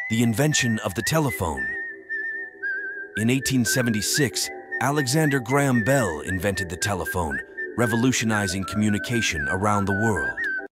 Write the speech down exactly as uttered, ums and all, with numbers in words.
the invention of the telephone. In eighteen seventy-six, Alexander Graham Bell invented the telephone, revolutionizing communication around the world.